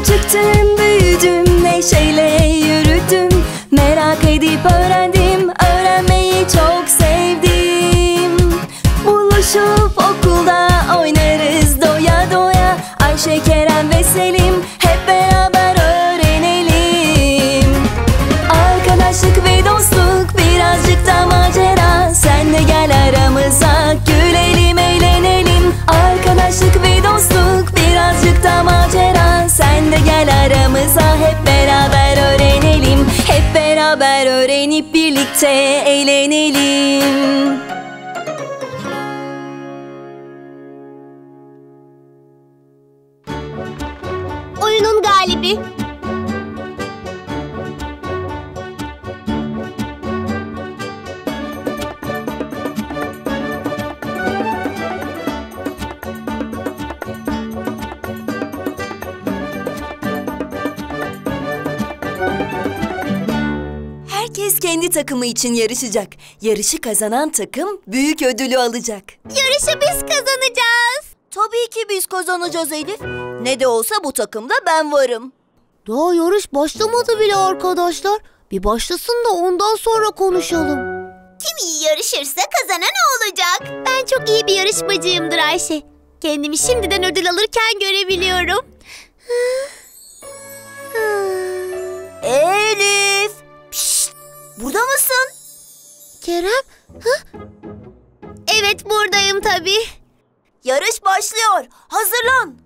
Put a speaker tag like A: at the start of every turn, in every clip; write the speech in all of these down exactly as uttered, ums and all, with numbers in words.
A: Küçüktüm, büyüdüm, neşeyle yürüdüm. Merak edip öğrendim, öğrenmeyi çok sevdim. Buluşup okulda oynarız doya doya. Ayşe, Kerem ve Selim hep beraber öğrenelim. Arkadaşlık ve dostluk, birazcık da macera. Sen de gel aramıza, gülelim, eğlenelim. Arkadaşlık ve dostluk, birazcık da macera. Sen de gel aramıza, hep beraber öğrenelim. Hep beraber öğrenip birlikte eğlenelim.
B: Oyunun galibi.
A: Herkes kendi takımı için yarışacak. Yarışı kazanan takım büyük ödülü alacak.
B: Yarışı biz kazanacağız.
A: Tabii ki biz kazanacağız Elif. Ne de olsa bu takımda ben varım.
B: Daha yarış başlamadı bile arkadaşlar. Bir başlasın da ondan sonra konuşalım. Kim iyi yarışırsa kazanan o olacak. Ben çok iyi bir yarışmacıyımdır Ayşe. Kendimi şimdiden ödül alırken görebiliyorum.
A: Elif! Pişt! Burada mısın?
B: Kerem? Hı? Evet, buradayım tabii.
A: Yarış başlıyor. Hazırlan.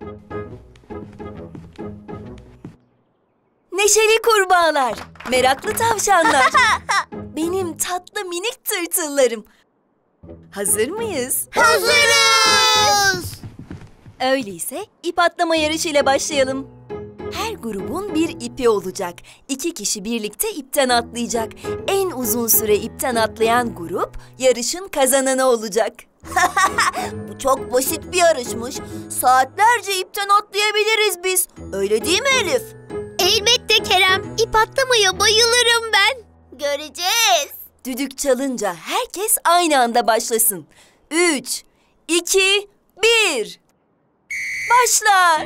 A: Neşeli kurbağalar, meraklı tavşanlar. Benim tatlı minik tırtıllarım. Hazır mıyız?
B: Hazırız.
A: Öyleyse ip atlama yarışıyla başlayalım. Her grubun bir ipi olacak. İki kişi birlikte ipten atlayacak. En uzun süre ipten atlayan grup yarışın kazananı olacak. Bu çok basit bir yarışmış. Saatlerce ipten atlayabiliriz biz. Öyle değil mi Elif?
B: Elbette Kerem. İp atlamaya bayılırım ben. Göreceğiz.
A: Düdük çalınca herkes aynı anda başlasın. Üç, iki, bir. Başla.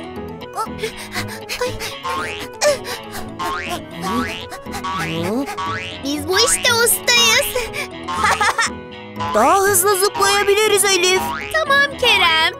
B: Biz bu işte ustayız.
A: Daha hızlı zıplayabiliriz Elif.
B: Tamam Kerem.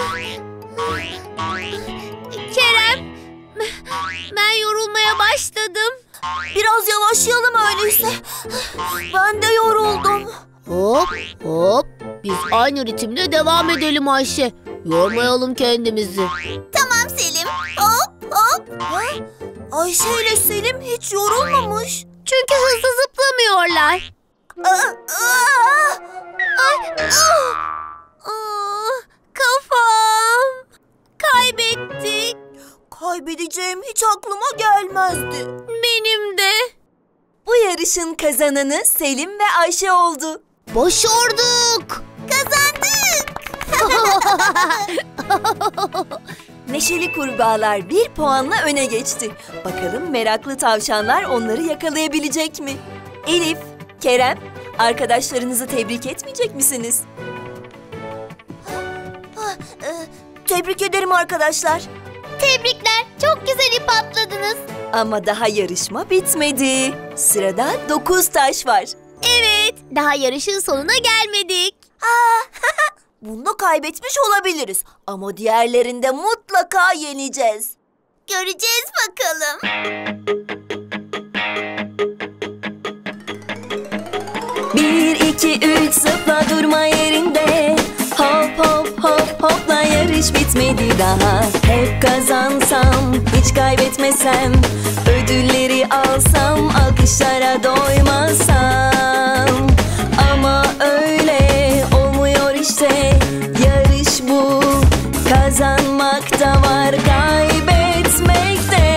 B: Kerem, ben yorulmaya başladım.
A: Biraz yavaşlayalım öyleyse. Ben de yoruldum.
B: Hop hop. Biz aynı ritimle devam edelim Ayşe. Yormayalım kendimizi. Tamam Selim. Hop hop.
A: Ha? Ayşe ile Selim hiç yorulmamış.
B: Çünkü hızlı zıplamıyorlar.
A: Aa, aa!
B: Ay, ah! Ah, kafam. Kaybettik.
A: Kaybedeceğim hiç aklıma gelmezdi.
B: Benim de.
A: Bu yarışın kazananı Selim ve Ayşe oldu.
B: Başardık. Kazandık.
A: Neşeli kurbağalar bir puanla öne geçti. Bakalım meraklı tavşanlar onları yakalayabilecek mi? Elif, Kerem, arkadaşlarınızı tebrik etmeyecek misiniz? Tebrik ederim arkadaşlar.
B: Tebrikler. Çok güzel ip atladınız.
A: Ama daha yarışma bitmedi. Sırada dokuz taş var.
B: Evet. Daha yarışın sonuna gelmedik.
A: Bunda kaybetmiş olabiliriz. Ama diğerlerinde mutlaka yeneceğiz.
B: Göreceğiz bakalım.
A: Bir, iki, üç, zıpla durma yerinde. Hop hop hop hopla, yarış bitmedi daha. Hep kazansam, hiç kaybetmesem, ödülleri alsam, alkışlara doymasam. Ama öyle olmuyor işte, yarış bu. Kazanmak da var, kaybetmek de.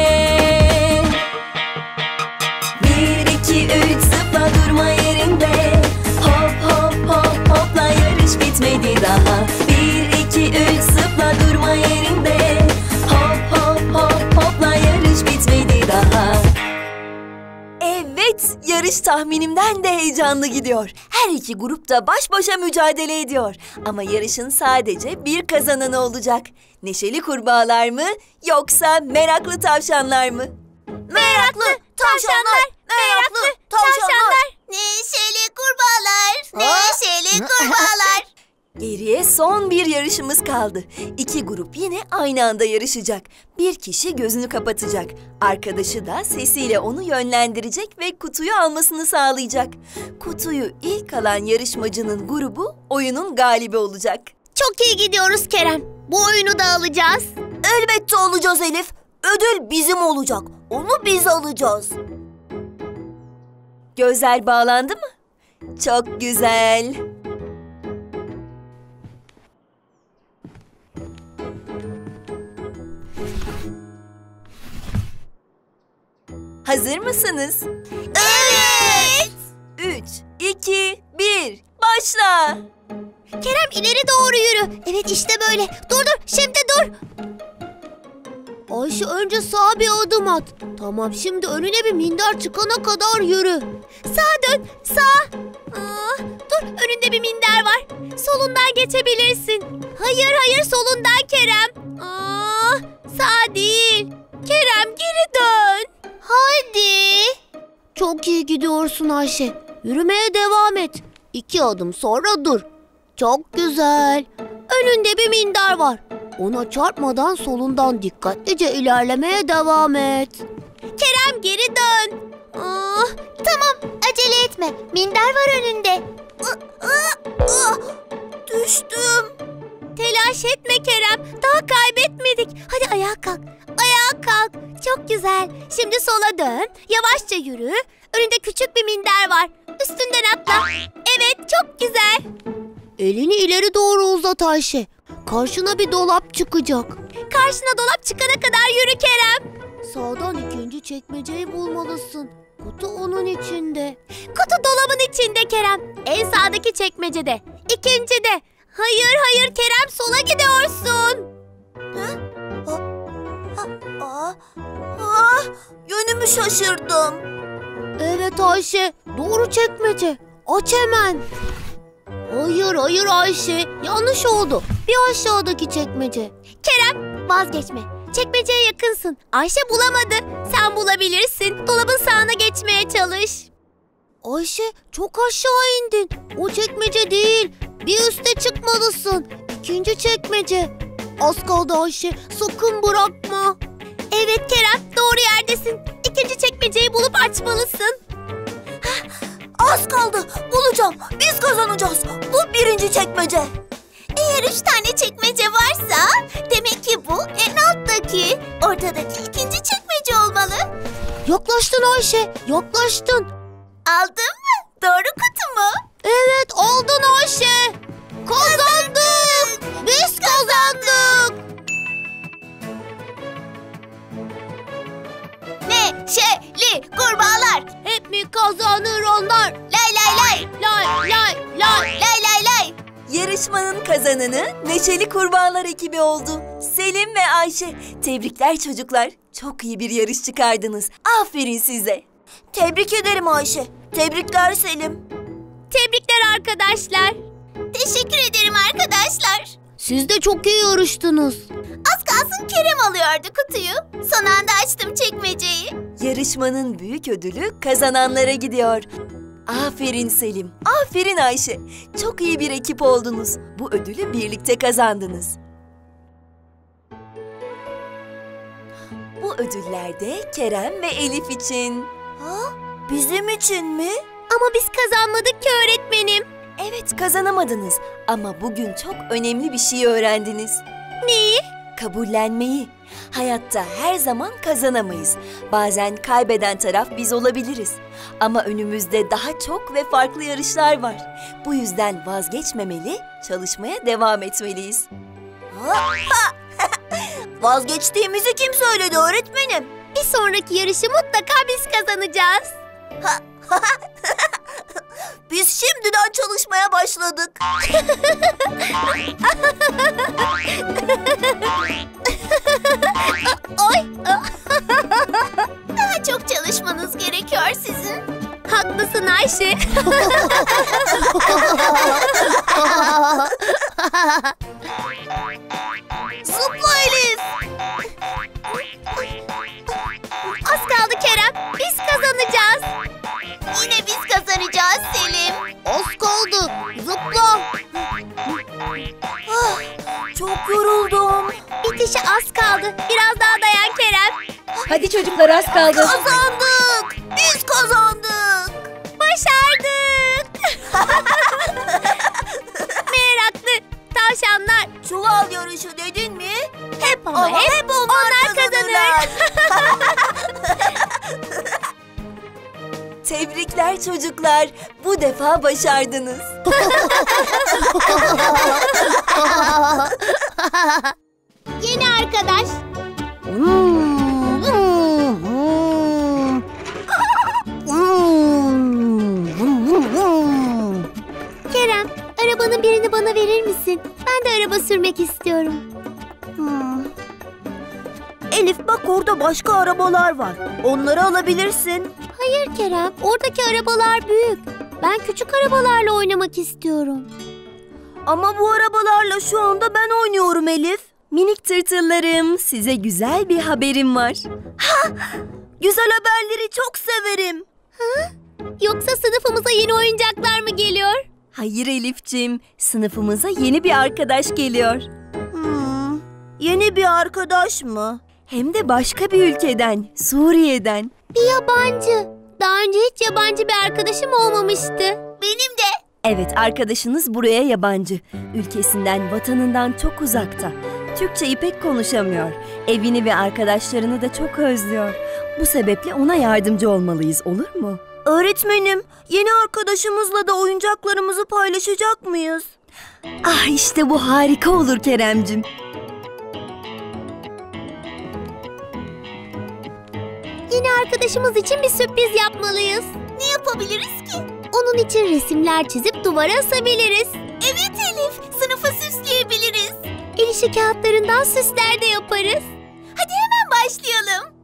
A: Bir, iki, üç, zıpla durma yerinde. Hop hop hop hopla, yarış bitmedi daha. Bir, iki, üç, zıpla durma yerinde. Hop hop hop hopla, yarış bitmedi daha. Evet, Yarış tahminimden de heyecanlı gidiyor. Her iki grup da baş başa mücadele ediyor. Ama yarışın sadece bir kazananı olacak. Neşeli kurbağalar mı yoksa meraklı tavşanlar mı?
B: Meraklı tavşanlar, meraklı tavşanlar. Neşeli kurbağalar, neşeli kurbağalar.
A: Geriye son bir yarışımız kaldı. İki grup yine aynı anda yarışacak. Bir kişi gözünü kapatacak. Arkadaşı da sesiyle onu yönlendirecek ve kutuyu almasını sağlayacak. Kutuyu ilk alan yarışmacının grubu oyunun galibi olacak.
B: Çok iyi gidiyoruz Kerem. Bu oyunu da alacağız. Elbette alacağız Elif. Ödül bizim olacak. Onu biz alacağız.
A: Gözler bağlandı mı? Çok güzel. Hazır mısınız?
B: Evet.
A: Üç, iki, bir, başla.
B: Kerem ileri doğru yürü. Evet işte böyle. Dur dur şimdi dur. Ayşe önce sağa bir adım at. Tamam şimdi önüne bir minder çıkana kadar yürü. Sağa dön sağ. Aa, dur önünde bir minder var. Solundan geçebilirsin. Hayır hayır solundan Kerem. Aa, sağ değil. Kerem geri dön. Hadi. Çok iyi gidiyorsun Ayşe. Yürümeye devam et. İki adım sonra dur. Çok güzel. Önünde bir minder var. Ona çarpmadan solundan dikkatlice ilerlemeye devam et. Kerem geri dön. Aa, tamam acele etme. Minder var önünde. Düştüm. Telaş etme Kerem. Daha kaybetmedik. Hadi ayağa kalk. Ayağa kalk. Çok güzel. Şimdi sola dön. Yavaşça yürü. Önünde küçük bir minder var. Üstünden atla. Evet çok güzel. Elini ileri doğru uzat Ayşe. Karşına bir dolap çıkacak. Karşına dolap çıkana kadar yürü Kerem. Sağdan ikinci çekmeceyi bulmalısın. Kutu onun içinde. Kutu dolabın içinde Kerem. En sağdaki çekmecede. İkincide. Hayır hayır Kerem sola gidiyorsun. Ha? Aa, aa, aa, yönümü şaşırdım. Evet Ayşe doğru çekmece. Aç hemen. Hayır hayır Ayşe yanlış oldu. Bir aşağıdaki çekmece. Kerem vazgeçme. Çekmeceye yakınsın. Ayşe bulamadı. Sen bulabilirsin. Dolabın sağına geçmeye çalış. Ayşe çok aşağı indin. O çekmece değil. Bir üste çıkmalısın. İkinci çekmece. Az kaldı Ayşe. Sakın bırakma. Evet Kerem doğru yerdesin. İkinci çekmeceyi bulup açmalısın. Az kaldı. Bulacağım. Biz kazanacağız. Bu birinci çekmece. Eğer üç tane çekmece varsa demek ki bu en alttaki. Ortadaki ikinci çekmece olmalı. Yaklaştın Ayşe. Yaklaştın. Aldın mı? Doğru kutu mu? Evet aldın Ayşe. Kazandık. Biz kazandık. Neşeli kurbağalar. Hep mi kazanır onlar? Lay lay lay. Lay lay lay. Lay lay lay.
A: Yarışmanın kazananı Neşeli Kurbağalar ekibi oldu. Selim ve Ayşe. Tebrikler çocuklar. Çok iyi bir yarış çıkardınız. Aferin size.
B: Tebrik ederim Ayşe. Tebrikler Selim. Tebrikler arkadaşlar. Teşekkür ederim arkadaşlar. Siz de çok iyi yarıştınız. Az kalsın Kerem alıyordu kutuyu. Son anda açtım çekmeceyi.
A: Yarışmanın büyük ödülü kazananlara gidiyor. Aferin Selim, aferin Ayşe. Çok iyi bir ekip oldunuz. Bu ödülü birlikte kazandınız. Bu ödüller de Kerem ve Elif için.
B: Ha? Bizim için mi? Ama biz kazanmadık ki öğretmenim.
A: Evet kazanamadınız ama bugün çok önemli bir şey öğrendiniz.
B: Neyi?
A: Kabullenmeyi. Hayatta her zaman kazanamayız. Bazen kaybeden taraf biz olabiliriz. Ama önümüzde daha çok ve farklı yarışlar var. Bu yüzden vazgeçmemeli, çalışmaya devam etmeliyiz.
B: Vazgeçtiğimizi kim söyledi öğretmenim? Bir sonraki yarışı mutlaka biz kazanacağız. Biz şimdiden çalışmaya başladık. Ay. Daha çok çalışmanız gerekiyor sizin. Ayşe. Zıpla Elif. Az kaldı Kerem. Biz kazanacağız. Yine biz kazanacağız Selim. Az kaldı. Zıpla.
A: Çok yoruldum.
B: Bitişe az kaldı. Biraz daha dayan Kerem.
A: Hadi çocuklar, az kaldı.
B: Kazandık. Biz kazandık. Başardık. Meraklı tavşanlar.
A: Çuval yarışı dedin mi?
B: Hep ama,
A: Ama
B: hep,
A: hep onlar,
B: onlar kazanır.
A: Tebrikler çocuklar. Bu defa başardınız.
B: Yeni arkadaş. Kerem, arabanın birini bana verir misin? Ben de araba sürmek istiyorum.
A: Hmm. Elif, bak orada başka arabalar var. Onları alabilirsin.
B: Hayır Kerem, oradaki arabalar büyük. Ben küçük arabalarla oynamak istiyorum.
A: Ama bu arabalarla şu anda ben oynuyorum Elif. Minik tırtıllarım, size güzel bir haberim var. Ha! Güzel haberleri çok severim.
B: Yoksa sınıfımıza yeni oyuncaklar mı geliyor?
A: Hayır Elifciğim, sınıfımıza yeni bir arkadaş geliyor. Hmm, yeni bir arkadaş mı? Hem de başka bir ülkeden, Suriye'den.
B: Bir yabancı. Daha önce hiç yabancı bir arkadaşım olmamıştı. Benim de.
A: Evet, arkadaşınız buraya yabancı. Ülkesinden, vatanından çok uzakta. Türkçeyi pek konuşamıyor. Evini ve arkadaşlarını da çok özlüyor. Bu sebeple ona yardımcı olmalıyız, olur mu? Öğretmenim, yeni arkadaşımızla da oyuncaklarımızı paylaşacak mıyız? Ah, işte bu harika olur Keremcim.
B: Yeni arkadaşımız için bir sürpriz yapmalıyız. Ne yapabiliriz ki? Onun için resimler çizip duvara asabiliriz. Evet Elif, sınıfı süsleyebiliriz. El işi kağıtlarından süsler de yaparız. Hadi hemen başlayalım.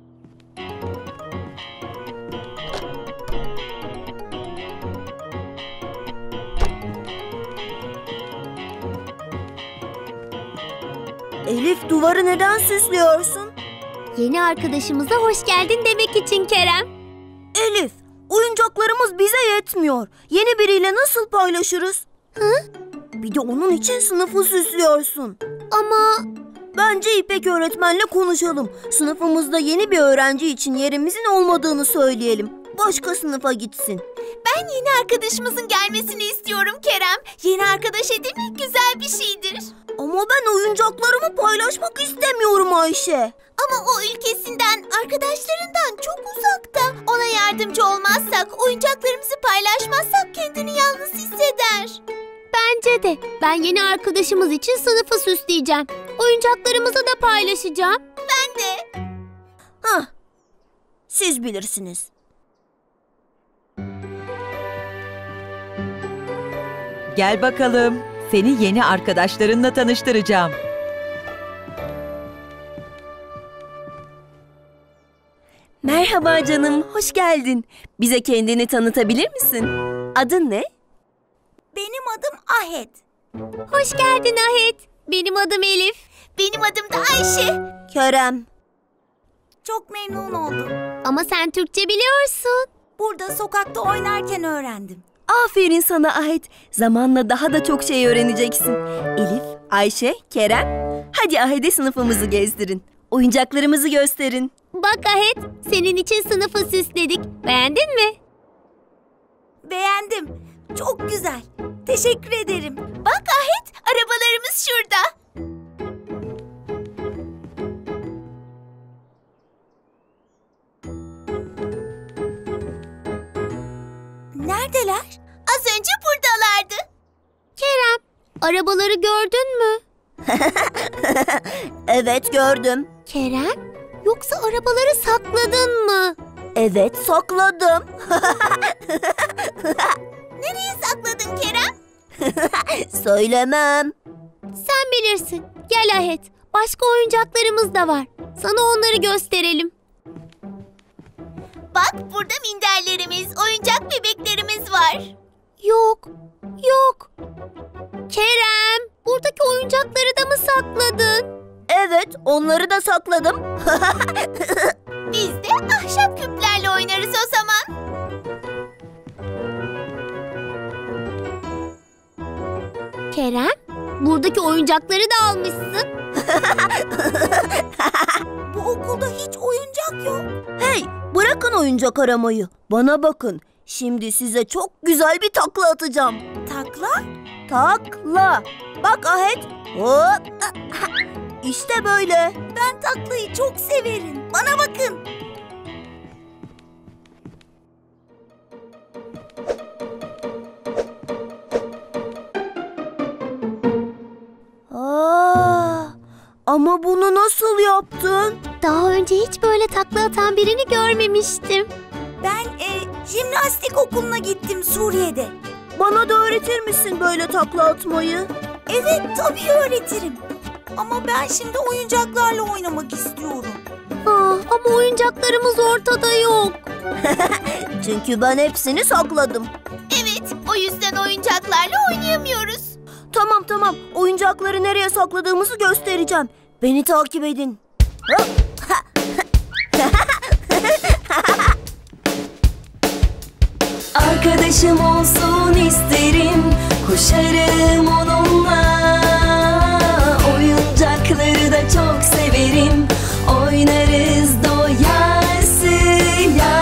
A: Elif, duvarı neden süslüyorsun?
B: Yeni arkadaşımıza hoş geldin demek için Kerem.
A: Elif, oyuncaklarımız bize yetmiyor. Yeni biriyle nasıl paylaşırız?
B: Hı?
A: Bir de onun için sınıfı süslüyorsun.
B: Ama
A: bence İpek öğretmenle konuşalım. Sınıfımızda yeni bir öğrenci için yerimizin olmadığını söyleyelim. Başka sınıfa gitsin.
B: ben yeni arkadaşımızın gelmesini istiyorum Kerem. Yeni arkadaş edinmek güzel bir şeydir.
A: Ama ben oyuncaklarımı paylaşmak istemiyorum Ayşe.
B: Ama o ülkesinden, arkadaşlarından çok uzakta. Ona yardımcı olmazsak, oyuncaklarımızı paylaşmazsak kendini yalnız hisseder. Bence de. Ben yeni arkadaşımız için sınıfı süsleyeceğim. Oyuncaklarımızı da paylaşacağım. Ben de.
A: Hah, siz bilirsiniz.
C: Gel bakalım. Seni yeni arkadaşlarınla tanıştıracağım.
A: Merhaba canım, hoş geldin. Bize kendini tanıtabilir misin? Adın ne?
B: Benim adım Ahet. Hoş geldin Ahet. Benim adım Elif. Benim adım da Ayşe.
A: Kerem.
B: Çok memnun oldum. Ama sen Türkçe biliyorsun.
D: Burada sokakta oynarken öğrendim.
A: Aferin sana Ahet. Zamanla daha da çok şey öğreneceksin. Elif, Ayşe, Kerem. Hadi Ahet'e sınıfımızı gezdirin. Oyuncaklarımızı gösterin.
B: Bak Ahet, senin için sınıfı süsledik. Beğendin mi?
D: Beğendim. Çok güzel. Teşekkür ederim.
B: Bak Ahet, arabalarımız şurada.
D: Neredeler?
B: Az önce buradalardı. Kerem, arabaları gördün mü?
A: Evet, gördüm.
B: Kerem, yoksa arabaları sakladın mı?
A: Evet, sakladım.
B: Nereye sakladın Kerem?
A: Söylemem.
B: Sen bilirsin. Gel Ahet, başka oyuncaklarımız da var. Sana onları gösterelim. Bak burada minderlerimiz, oyuncak bebeklerimiz var. Yok, yok. Kerem, buradaki oyuncakları da mı sakladın?
A: Evet, onları da sakladım.
B: Biz de ahşap küplerle oynarız o zaman. Kerem, buradaki oyuncakları da almışsın.
D: Bu okulda hiç oyuncak yok.
A: Hey, bırakın oyuncak aramayı. Bana bakın. Şimdi size çok güzel bir takla atacağım.
D: Takla?
A: Takla. Bak Ahet. Hop. İşte böyle.
D: Ben taklayı çok severim. Bana bakın.
A: Aa, ama bunu nasıl yaptın?
B: Daha önce hiç böyle takla atan birini görmemiştim.
D: Ben e, jimnastik okuluna gittim Suriye'de.
A: Bana da öğretir misin böyle takla atmayı?
D: Evet, tabii öğretirim. Ama ben şimdi oyuncaklarla oynamak istiyorum.
B: Aa, ama oyuncaklarımız ortada yok.
A: Çünkü ben hepsini sakladım.
B: Evet, o yüzden oyuncaklarla oynayamıyoruz.
A: Tamam tamam, oyuncakları nereye sakladığımızı göstereceğim. Beni takip edin. Arkadaşım olsun isterim, koşarım onunla. Oyuncakları da çok severim, oynarız doyasıya.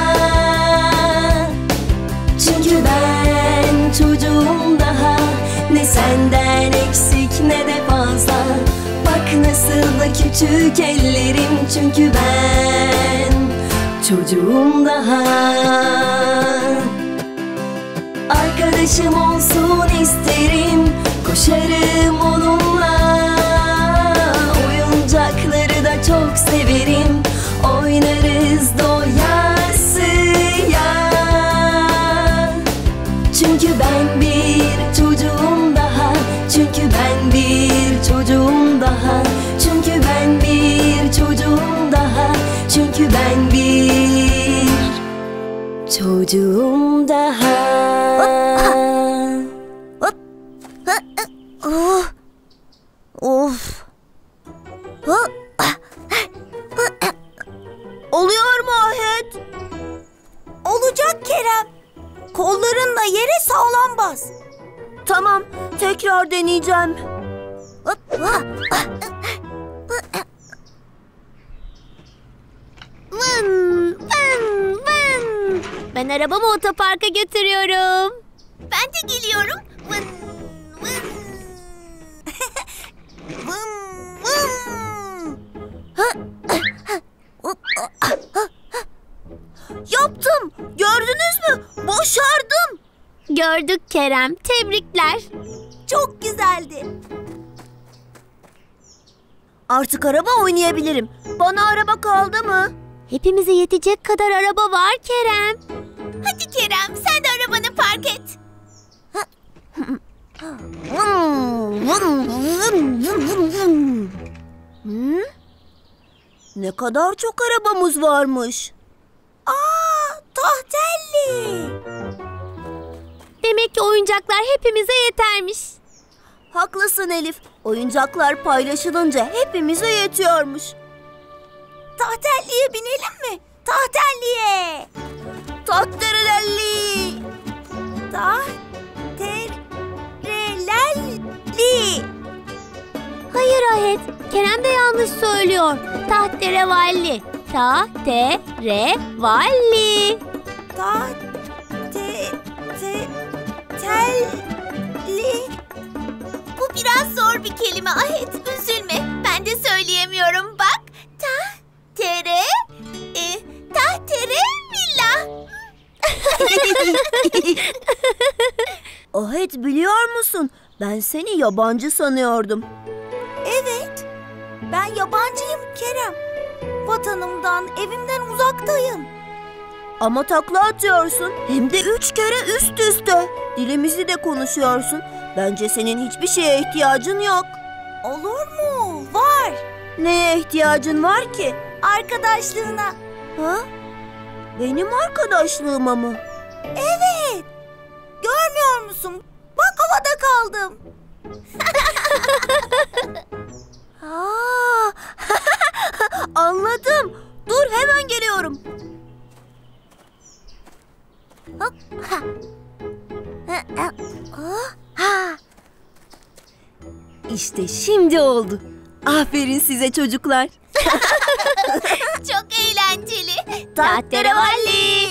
A: Çünkü ben çocuğum daha, ne senden eksik ne de fazla. Bak nasıl da küçük ellerim, çünkü ben çocuğum daha. Arkadaşım olsun isterim, koşarım onunla. Oyuncakları da çok severim, oynarız doyasıya. Çünkü ben bir çocuğum daha, çünkü ben bir çocuğum daha, çünkü ben bir çocuğum daha, çünkü ben bir çocuğum daha. Of. Of. Oluyor mu Ahet?
D: Olacak Kerem. Kollarınla yere sağlam bas.
A: Tamam, tekrar deneyeceğim.
B: Vın, vın, vın. Ben arabamı otoparka götürüyorum. Ben de geliyorum. Vın, vın.
D: Vım vım.
A: Yaptım. Gördünüz mü? Başardım.
B: Gördük Kerem. Tebrikler.
D: Çok güzeldi.
A: Artık araba oynayabilirim. Bana araba kaldı mı?
B: Hepimize yetecek kadar araba var Kerem. Hadi Kerem, sen de arabanı park et.
A: Hı? Ne kadar çok arabamız varmış.
D: Aa, tahtelli.
B: Demek ki oyuncaklar hepimize yetermiş.
A: Haklısın Elif. Oyuncaklar paylaşılınca hepimize yetiyormuş.
D: Tahtelliye binelim mi? Tahtelliye.
A: Tahterelelli.
D: Tahterelelli.
B: Hayır Ahet, Kerem de yanlış söylüyor. Tahterevalli. Tahterevalli.
D: Tahte te telli.
B: Bu biraz zor bir kelime Ahet, üzülme. Ben de söyleyemiyorum bak. Tahtere, e, tahtere villa.
A: Ahet, biliyor musun? Ben seni yabancı sanıyordum.
D: Evet. Ben yabancıyım Kerem. Vatanımdan, evimden uzaktayım.
A: Ama takla atıyorsun. Hem de üç kere üst üste. Dilimizi de konuşuyorsun. Bence senin hiçbir şeye ihtiyacın yok.
D: Olur mu? Var.
A: Neye ihtiyacın var ki?
D: Arkadaşlığına.
A: Ha?
B: Benim arkadaşlığıma mı?
D: Evet. Görmüyor musun? Bak havada kaldım.
B: Aa, anladım. Dur hemen geliyorum. Hop, ha. Ha, ha.
A: İşte şimdi oldu. Aferin size çocuklar.
B: Çok eğlenceli. Tahterevalli.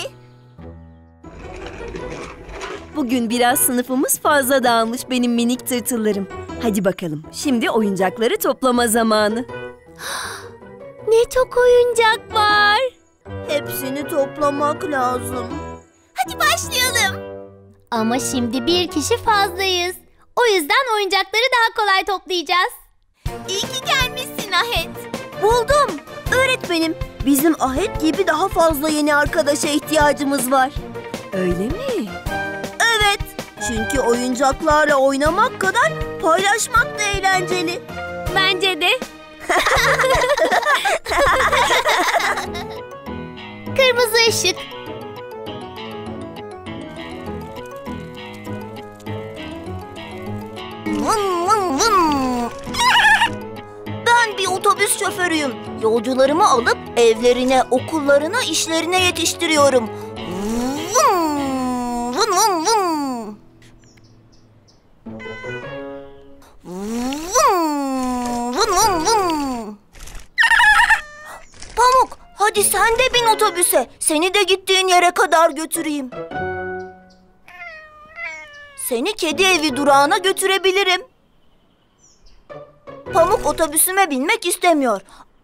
A: Bugün biraz sınıfımız fazla dağılmış benim minik tırtıllarım. Hadi bakalım, şimdi oyuncakları toplama zamanı.
B: Ne çok oyuncak var. Hepsini toplamak lazım. Hadi başlayalım. Ama şimdi bir kişi fazlayız. O yüzden oyuncakları daha kolay toplayacağız. İyi ki gelmişsin Ahet. Buldum. Öğretmenim, bizim Ahet gibi daha fazla yeni arkadaşa ihtiyacımız var.
A: Öyle mi?
B: Evet. Çünkü oyuncaklarla oynamak kadar paylaşmak da eğlenceli. Bence de. Kırmızı ışık. Vın vın vın. Ben bir otobüs şoförüyüm. Yolcularımı alıp evlerine, okullarına, işlerine yetiştiriyorum. Vın vın vın vın. Vın vın vın vın. Pamuk, hadi sen de bin otobüse. Seni de gittiğin yere kadar götüreyim. Seni kedi evi durağına götürebilirim. Pamuk otobüsüme binmek istemiyor.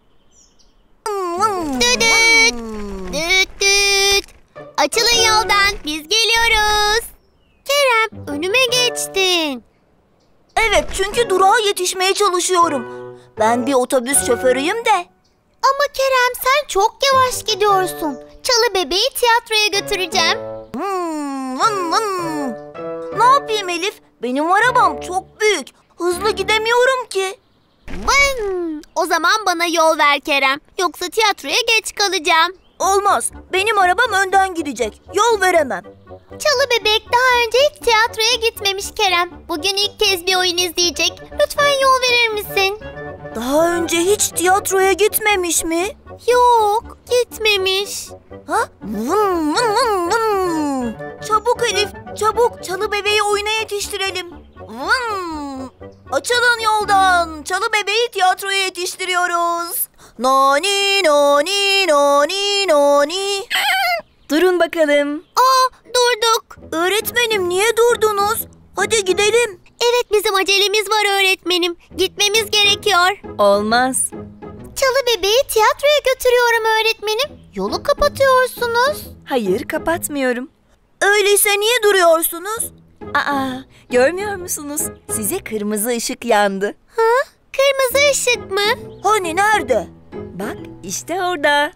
B: Düdüt, düt düt. Açılın yoldan, biz geliyoruz. Kerem, önüme geçtin. Evet, çünkü durağa yetişmeye çalışıyorum. Ben bir otobüs şoförüyüm de. Ama Kerem, sen çok yavaş gidiyorsun. Çalı bebeği tiyatroya götüreceğim. Hmm, vın vın. Ne yapayım Elif? Benim arabam çok büyük. Hızlı gidemiyorum ki. Vın. O zaman bana yol ver Kerem. Yoksa tiyatroya geç kalacağım. Olmaz. Benim arabam önden gidecek. Yol veremem. Çalı bebek daha önce hiç tiyatroya gitmemiş Kerem. Bugün ilk kez bir oyun izleyecek. Lütfen yol verir misin? Daha önce hiç tiyatroya gitmemiş mi? Yok, gitmemiş. Ha? Vın vın vın vın. Çabuk Elif, çabuk. Çalı bebeği oyuna yetiştirelim. Vın. Açılın yoldan. Çalı bebeği tiyatroya yetiştiriyoruz. Nani nani nani nani.
A: Durun bakalım.
B: Aa, durduk. Öğretmenim, niye durdunuz? Hadi gidelim. Evet, bizim acelemiz var öğretmenim. Gitmemiz gerekiyor.
A: Olmaz.
B: Çalı bebeği tiyatroya götürüyorum öğretmenim. Yolu kapatıyorsunuz.
A: Hayır, kapatmıyorum.
B: Öyleyse niye duruyorsunuz?
A: Aa, görmüyor musunuz? Size kırmızı ışık yandı.
B: Ha? Kırmızı ışık mı? Hani nerede?
A: Bak, işte orada.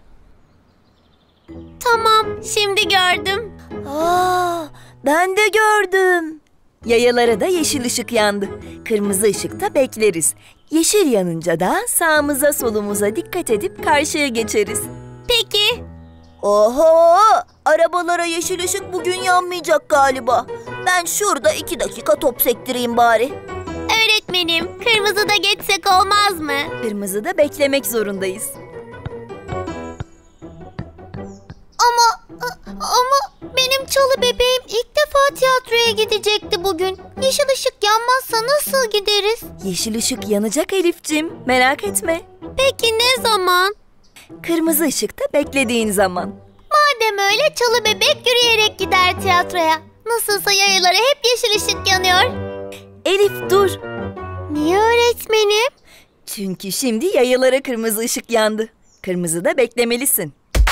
B: Tamam, şimdi gördüm. Aa, ben de gördüm.
A: Yayalara da yeşil ışık yandı. Kırmızı ışıkta bekleriz. Yeşil yanınca da sağımıza solumuza dikkat edip karşıya geçeriz.
B: Peki. Oho! Arabalara yeşil ışık bugün yanmayacak galiba. Ben şurada iki dakika top sektireyim bari. Öğretmenim, kırmızıda geçsek olmaz mı?
A: Kırmızıda beklemek zorundayız.
B: Ama, ama benim çalı bebeğim ilk defa tiyatroya gidecekti bugün. Yeşil ışık yanmazsa nasıl gideriz?
A: Yeşil ışık yanacak Elif'cim, merak etme.
B: Peki ne zaman?
A: Kırmızı ışıkta beklediğin zaman.
B: Madem öyle, çalı bebek yürüyerek gider tiyatroya. Nasılsa yayalara hep yeşil ışık yanıyor.
A: Elif dur.
B: Niye öğretmenim?
A: Çünkü şimdi yayalara kırmızı ışık yandı. Kırmızıda beklemelisin.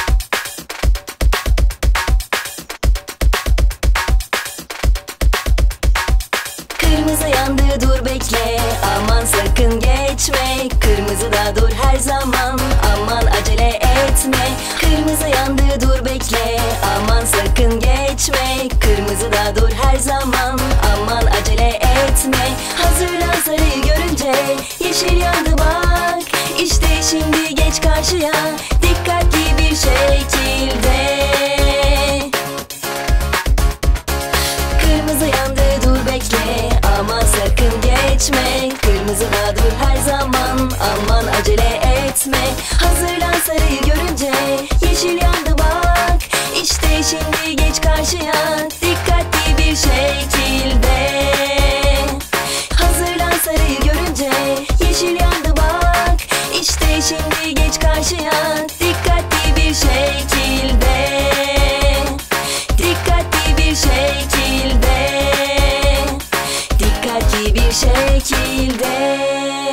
A: Kırmızı yandı, dur bekle, aman sakın geçme. Kırmızıda dur her zaman, aman acele etme. Kırmızı yandı, dur bekle, aman sakın geçme. Kırmızıda dur her zaman, aman acele etme. Hazırlan sarıyı görünce, yeşil yandı bak. İşte şimdi geç karşıya, dikkatli bir şekilde. etme. Hazırlan sarıyı görünce, yeşil yandı bak. İşte şimdi geç karşıya, dikkatli bir şekilde. Hazırlan sarıyı görünce, yeşil yandı bak. İşte şimdi geç karşıya, dikkatli bir şekilde. Dikkatli bir şekilde. Dikkatli bir şekilde.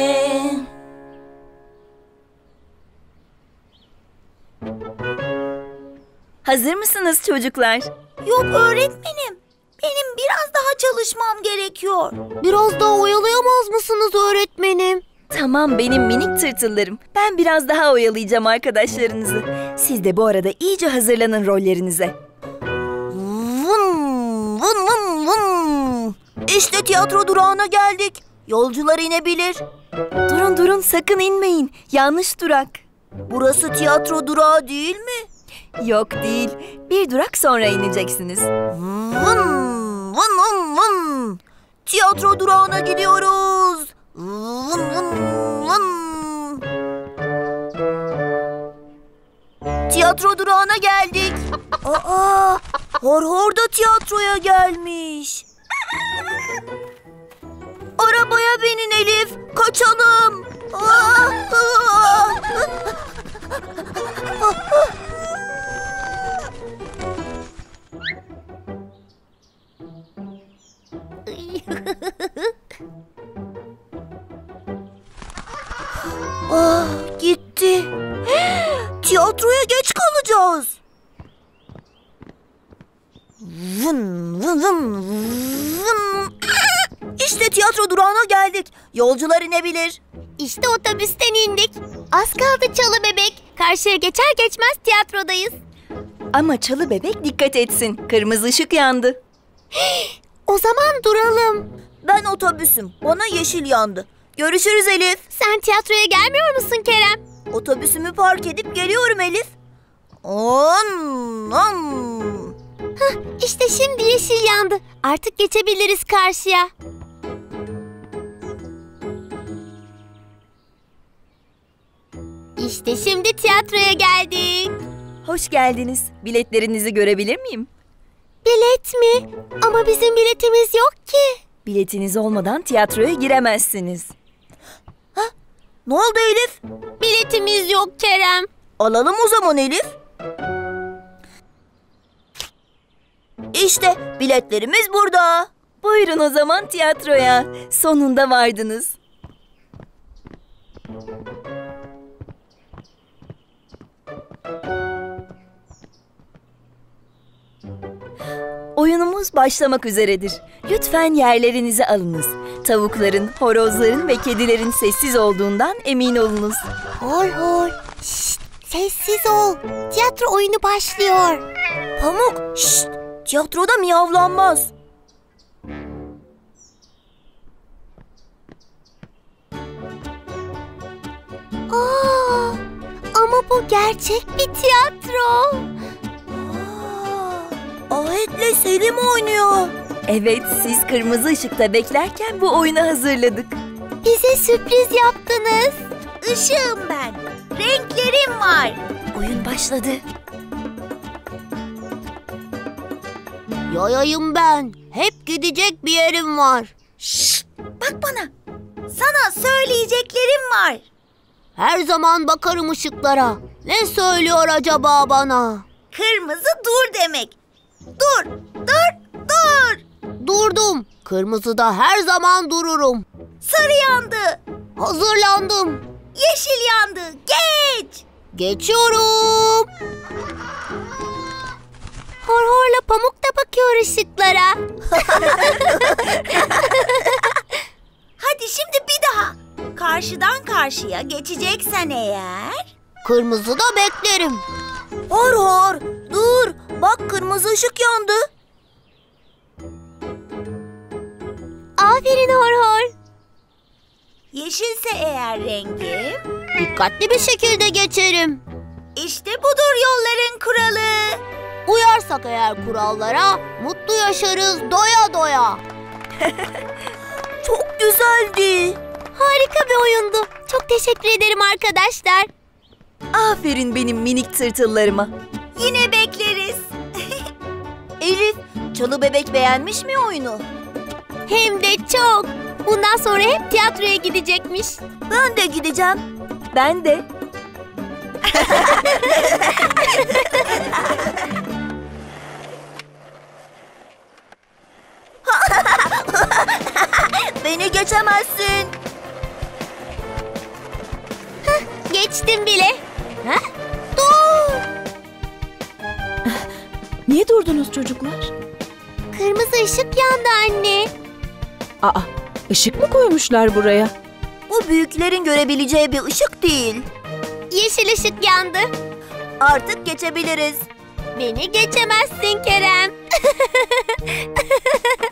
A: Hazır mısınız çocuklar?
D: Yok öğretmenim. Benim biraz daha çalışmam gerekiyor.
B: Biraz daha oyalayamaz mısınız öğretmenim?
A: Tamam benim minik tırtıllarım. Ben biraz daha oyalayacağım arkadaşlarınızı. Siz de bu arada iyice hazırlanın rollerinize.
B: Vın vın vın vın. İşte tiyatro durağına geldik. Yolcular inebilir.
A: Durun durun sakın inmeyin. Yanlış durak.
B: Burası tiyatro durağı değil mi?
A: Yok değil. Bir durak sonra ineceksiniz.
B: Vın vın vın vın. Tiyatro durağına gidiyoruz. Vın vın vın. Tiyatro durağına geldik. Aa, Hor Hor da tiyatroya gelmiş. Arabaya binin Elif. Kaçalım. Aa, aa. Ah, gitti. Tiyatroya geç kalacağız. Vın vın vın vın. İşte tiyatro durağına geldik. Yolcular inebilir. İşte otobüsten indik. Az kaldı Çalı Bebek. Karşıya geçer geçmez tiyatrodayız.
A: Ama Çalı Bebek dikkat etsin. Kırmızı ışık yandı.
B: O zaman duralım. Ben otobüsüm. Bana yeşil yandı. Görüşürüz Elif. Sen tiyatroya gelmiyor musun Kerem? Otobüsümü park edip geliyorum Elif. On, on. Hah, işte şimdi yeşil yandı. Artık geçebiliriz karşıya. İşte şimdi tiyatroya geldik.
A: Hoş geldiniz. Biletlerinizi görebilir miyim?
B: Bilet mi? Ama bizim biletimiz yok ki.
A: Biletiniz olmadan tiyatroya giremezsiniz.
B: Ha? Ne oldu Elif? Biletimiz yok Kerem. Alalım o zaman Elif. İşte biletlerimiz burada.
A: Buyurun o zaman tiyatroya. Sonunda vardınız. Oyunumuz başlamak üzeredir. Lütfen yerlerinizi alınız. Tavukların, horozların ve kedilerin sessiz olduğundan emin olunuz.
B: Hor hor. Şşt, sessiz ol. Tiyatro oyunu başlıyor. Pamuk, şşt. Tiyatroda miyavlanmaz. Aa, ama bu gerçek bir tiyatro. Ahit'le Selim oynuyor.
A: Evet, siz kırmızı ışıkta beklerken bu oyunu hazırladık.
B: Bize sürpriz yaptınız. Işığım ben. Renklerim var.
A: Oyun başladı.
B: Yayayım ben. Hep gidecek bir yerim var. Şşt, bak bana. Sana söyleyeceklerim var. Her zaman bakarım ışıklara. Ne söylüyor acaba bana? Kırmızı dur demek. Dur, dur, dur. Durdum. Kırmızıda her zaman dururum. Sarı yandı. Hazırlandım. Yeşil yandı. Geç. Geçiyorum. Hor Hor'la Pamuk da bakıyor ışıklara. Hadi şimdi bir daha. Karşıdan karşıya geçeceksen eğer... Kırmızıda beklerim. Hor Hor, dur. Bak kırmızı ışık yandı. Aferin Hor Hor. Yeşilse eğer rengim... Dikkatli bir şekilde geçerim. İşte budur yolların kuralı. Uyarsak eğer kurallara mutlu yaşarız doya doya. Çok güzeldi. Harika bir oyundu. Çok teşekkür ederim arkadaşlar.
A: Aferin benim minik tırtıllarıma.
D: Yine bekleriz.
A: Elif, Çalı Bebek beğenmiş mi oyunu?
B: Hem de çok. Bundan sonra hep tiyatroya gidecekmiş.
A: Ben de gideceğim. Ben de. Beni geçemezsin.
B: Geçtim bile. Ha? Dur!
E: Niye durdunuz çocuklar?
B: Kırmızı ışık yandı anne.
E: Aa, ışık mı koymuşlar buraya?
A: Bu büyüklerin görebileceği bir ışık değil.
B: Yeşil ışık yandı.
A: Artık geçebiliriz.
B: Beni geçemezsin Kerem.